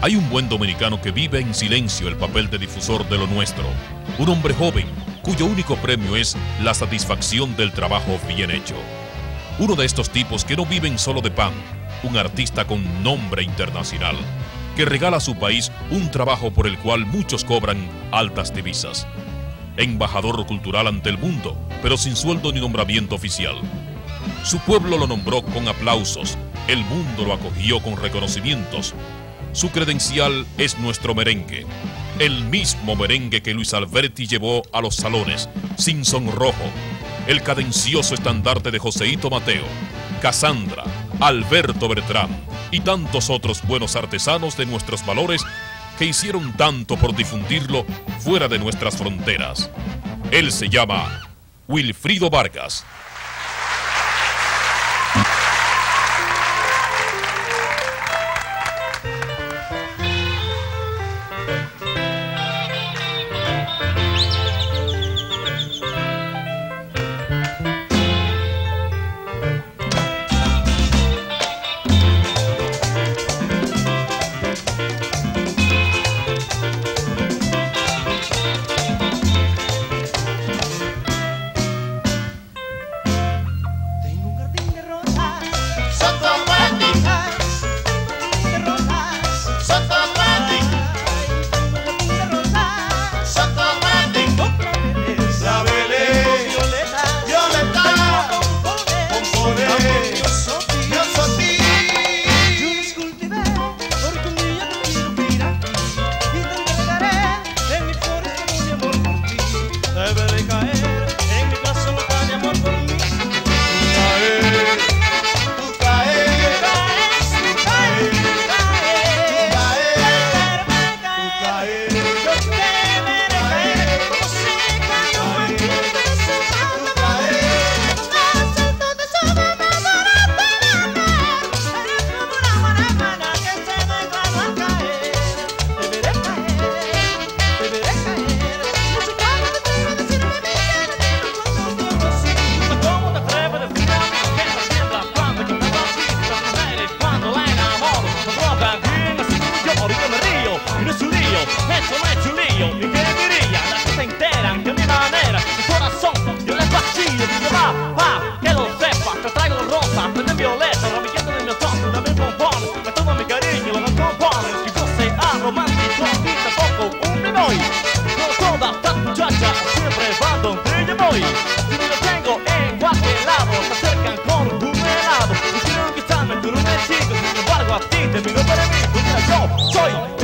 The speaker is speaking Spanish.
Hay un buen dominicano que vive en silencio el papel de difusor de lo nuestro. Un hombre joven cuyo único premio es la satisfacción del trabajo bien hecho. Uno de estos tipos que no viven solo de pan, un artista con nombre internacional, que regala a su país un trabajo por el cual muchos cobran altas divisas. Embajador cultural ante el mundo, pero sin sueldo ni nombramiento oficial. Su pueblo lo nombró con aplausos, el mundo lo acogió con reconocimientos. Su credencial es nuestro merengue, el mismo merengue que Luis Alberti llevó a los salones, sin sonrojo, el cadencioso estandarte de Joseito Mateo, Casandra, Alberto Bertrán y tantos otros buenos artesanos de nuestros valores que hicieron tanto por difundirlo fuera de nuestras fronteras. Él se llama Wilfrido Vargas. Que lo sepa, te traigo rosa, verde violeta, ramillete de mi otoño, una mil bombones, me tomo mi cariño, los compones, que yo sea romántico y tampoco un playboy. Con todas estas muchachas siempre van donde yo voy. Si no lo tengo en cualquier lado, se acercan con un helado, y quieren quitarme tú no me sigues, sin embargo a ti te miro para mí, pues mira yo soy